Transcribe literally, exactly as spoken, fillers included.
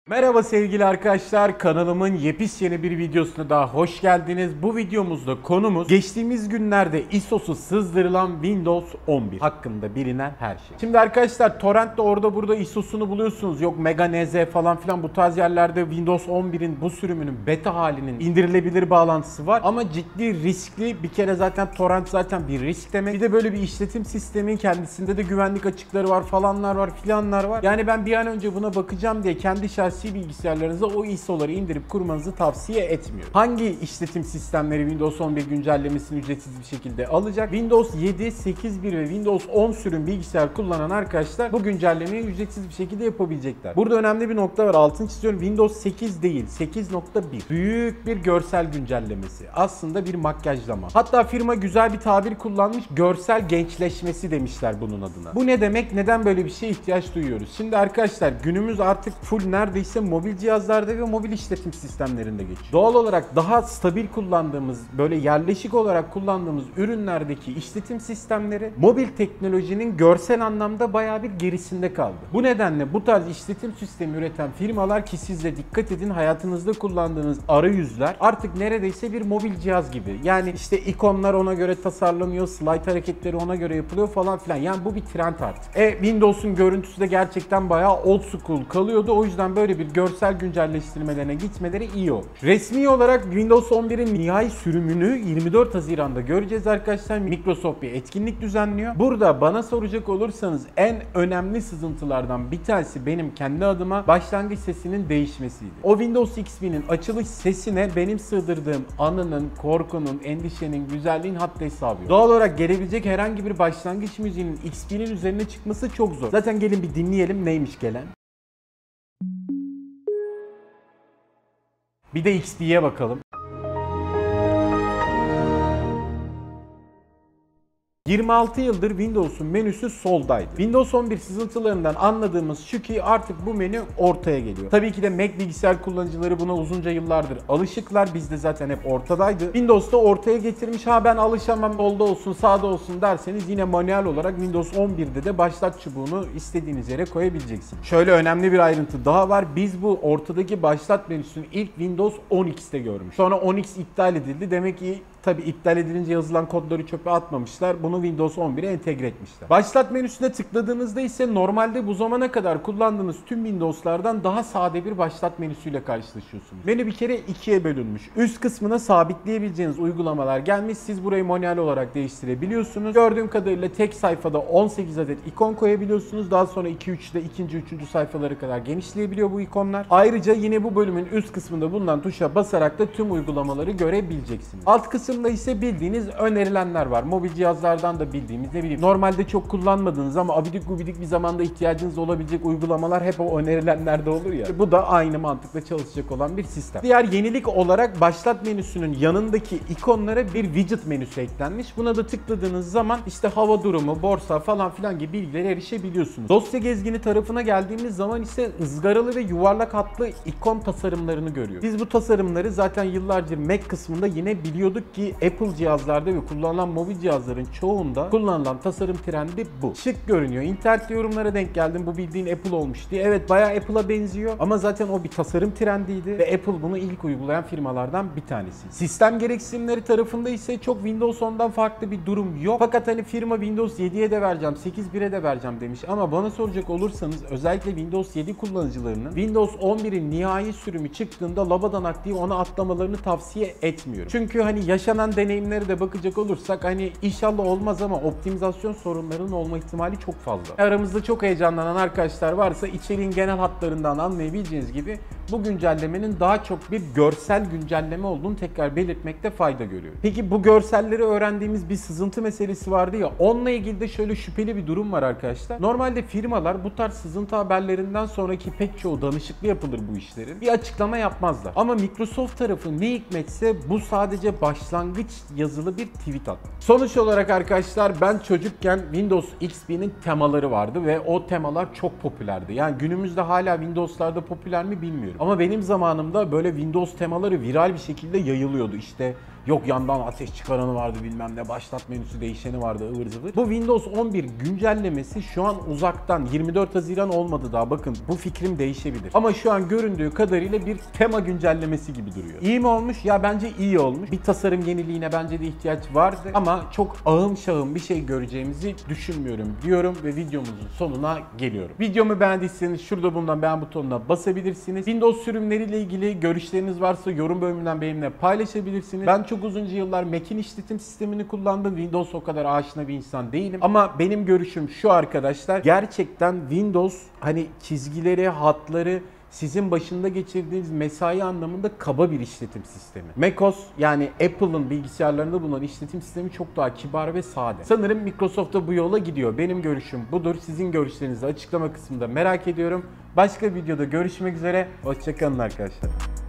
Merhaba sevgili arkadaşlar, kanalımın yepyeni bir videosuna daha hoş geldiniz. Bu videomuzda konumuz geçtiğimiz günlerde I S O'su sızdırılan Windows on bir hakkında bilinen her şey. Şimdi arkadaşlar torrentte orada burada I S O'sunu buluyorsunuz. Yok Mega N Z falan filan, bu tarz yerlerde Windows on birin bu sürümünün beta halinin indirilebilir bağlantısı var. Ama ciddi riskli, bir kere zaten torrent zaten bir risk demek. Bir de böyle bir işletim sistemin kendisinde de güvenlik açıkları var falanlar var filanlar var. Yani ben bir an önce buna bakacağım diye kendi şahsi bilgisayarlarınıza o I S O'ları indirip kurmanızı tavsiye etmiyorum. Hangi işletim sistemleri Windows on bir güncellemesini ücretsiz bir şekilde alacak? Windows yedi, sekiz bir ve Windows on sürüm bilgisayar kullanan arkadaşlar bu güncellemeyi ücretsiz bir şekilde yapabilecekler. Burada önemli bir nokta var, altını çiziyorum. Windows sekiz değil, sekiz nokta bir. Büyük bir görsel güncellemesi. Aslında bir makyajlama. Hatta firma güzel bir tabir kullanmış, görsel gençleşmesi demişler bunun adına. Bu ne demek? Neden böyle bir şeye ihtiyaç duyuyoruz? Şimdi arkadaşlar günümüz artık full neredeyse mobil cihazlarda ve mobil işletim sistemlerinde geçiyor. Doğal olarak daha stabil kullandığımız, böyle yerleşik olarak kullandığımız ürünlerdeki işletim sistemleri mobil teknolojinin görsel anlamda bayağı bir gerisinde kaldı. Bu nedenle bu tarz işletim sistemi üreten firmalar, ki siz de dikkat edin, hayatınızda kullandığınız arayüzler artık neredeyse bir mobil cihaz gibi. Yani işte ikonlar ona göre tasarlanıyor, slide hareketleri ona göre yapılıyor falan filan. Yani bu bir trend artık. E Windows'un görüntüsü de gerçekten bayağı old school kalıyordu. O yüzden böyle bir görsel güncelleştirmelerine gitmeleri iyi olmuş. Resmi olarak Windows on birin nihai sürümünü yirmi dört Haziran'da göreceğiz arkadaşlar. Microsoft bir etkinlik düzenliyor. Burada bana soracak olursanız en önemli sızıntılardan bir tanesi benim kendi adıma başlangıç sesinin değişmesiydi. O Windows X P'nin açılış sesine benim sığdırdığım anının, korkunun, endişenin, güzelliğin haddi hesabı yok. Doğal olarak gelebilecek herhangi bir başlangıç müziğinin X P'nin üzerine çıkması çok zor. Zaten gelin bir dinleyelim neymiş gelen. Bir de X P'ye bakalım. yirmi altı yıldır Windows'un menüsü soldaydı. Windows on bir sızıntılarından anladığımız şu ki artık bu menü ortaya geliyor. Tabii ki de Mac bilgisayar kullanıcıları buna uzunca yıllardır alışıklar. Bizde zaten hep ortadaydı. Windows da ortaya getirmiş. Ha ben alışamam, solda olsun sağda olsun derseniz yine manuel olarak Windows on birde de başlat çubuğunu istediğiniz yere koyabileceksiniz. Şöyle önemli bir ayrıntı daha var. Biz bu ortadaki başlat menüsünü ilk Windows on X'te görmüş. Sonra on X iptal edildi. Demek ki tabi iptal edilince yazılan kodları çöpe atmamışlar. Bunu Windows on bire entegre etmişler. Başlat menüsüne tıkladığınızda ise normalde bu zamana kadar kullandığınız tüm Windows'lardan daha sade bir başlat menüsüyle karşılaşıyorsunuz. Menü bir kere ikiye bölünmüş. Üst kısmına sabitleyebileceğiniz uygulamalar gelmiş. Siz burayı manuel olarak değiştirebiliyorsunuz. Gördüğüm kadarıyla tek sayfada on sekiz adet ikon koyabiliyorsunuz. Daha sonra iki üçte ikinci üçüncü sayfalara kadar genişleyebiliyor bu ikonlar. Ayrıca yine bu bölümün üst kısmında bulunan tuşa basarak da tüm uygulamaları görebileceksiniz. Alt kısım Kısımda ise bildiğiniz önerilenler var. Mobil cihazlardan da bildiğimiz, ne bileyim, normalde çok kullanmadığınız ama abidik gubidik bir zamanda ihtiyacınız olabilecek uygulamalar hep o önerilenlerde olur ya. Bu da aynı mantıkla çalışacak olan bir sistem. Diğer yenilik olarak başlat menüsünün yanındaki ikonlara bir widget menüsü eklenmiş. Buna da tıkladığınız zaman işte hava durumu, borsa falan filan gibi bilgilere erişebiliyorsunuz. Dosya gezgini tarafına geldiğimiz zaman ise ızgaralı ve yuvarlak hatlı ikon tasarımlarını görüyoruz. Biz bu tasarımları zaten yıllardır Mac kısmında yine biliyorduk ki Apple cihazlarda ve kullanılan mobil cihazların çoğunda kullanılan tasarım trendi bu. Şık görünüyor. İnternette yorumlara denk geldim, bu bildiğin Apple olmuş diye. Evet, bayağı Apple'a benziyor ama zaten o bir tasarım trendiydi ve Apple bunu ilk uygulayan firmalardan bir tanesi. Sistem gereksinimleri tarafında ise çok Windows ondan farklı bir durum yok. Fakat hani firma Windows yediye de vereceğim, sekiz bire de vereceğim demiş ama bana soracak olursanız özellikle Windows yedi kullanıcılarının Windows on birin nihai sürümü çıktığında labadanak diye ona atlamalarını tavsiye etmiyorum. Çünkü hani yaşanan deneyimlere de bakacak olursak hani inşallah olmaz ama optimizasyon sorunlarının olma ihtimali çok fazla. Aramızda çok heyecanlanan arkadaşlar varsa içeriğin genel hatlarından anlayabileceğiniz gibi bu güncellemenin daha çok bir görsel güncelleme olduğunu tekrar belirtmekte fayda görüyorum. Peki bu görselleri öğrendiğimiz bir sızıntı meselesi vardı ya, onunla ilgili de şöyle şüpheli bir durum var arkadaşlar. Normalde firmalar bu tarz sızıntı haberlerinden sonraki pek çoğu danışıklı yapılır bu işlerin, bir açıklama yapmazlar. Ama Microsoft tarafı ne hikmetse bu sadece başlangıç yazılı bir tweet attı. Sonuç olarak arkadaşlar ben çocukken Windows X P'nin temaları vardı ve o temalar çok popülerdi. Yani günümüzde hala Windows'larda popüler mi bilmiyorum. Ama benim zamanımda böyle Windows temaları viral bir şekilde yayılıyordu. İşte yok yandan ateş çıkaranı vardı, bilmem ne başlat menüsü değişeni vardı, ıvır zıvır. Bu Windows on bir güncellemesi şu an uzaktan, yirmi dört Haziran olmadı daha, bakın bu fikrim değişebilir. Ama şu an göründüğü kadarıyla bir tema güncellemesi gibi duruyor. İyi mi olmuş? Ya bence iyi olmuş. Bir tasarım yeniliğine bence de ihtiyaç vardı ama çok ağım şahım bir şey göreceğimizi düşünmüyorum diyorum ve videomuzun sonuna geliyorum. Videomu beğendiyseniz şurada bulunan beğen butonuna basabilirsiniz. Windows sürümleriyle ilgili görüşleriniz varsa yorum bölümünden benimle paylaşabilirsiniz. Ben çok uzunca yıllar Mac'in işletim sistemini kullandım. Windows o kadar aşina bir insan değilim. Ama benim görüşüm şu arkadaşlar. Gerçekten Windows hani çizgileri, hatları, sizin başında geçirdiğiniz mesai anlamında kaba bir işletim sistemi. macOS yani Apple'ın bilgisayarlarında bulunan işletim sistemi çok daha kibar ve sade. Sanırım Microsoft da bu yola gidiyor. Benim görüşüm budur. Sizin görüşlerinizi açıklama kısmında merak ediyorum. Başka videoda görüşmek üzere. Hoşça kalın arkadaşlar.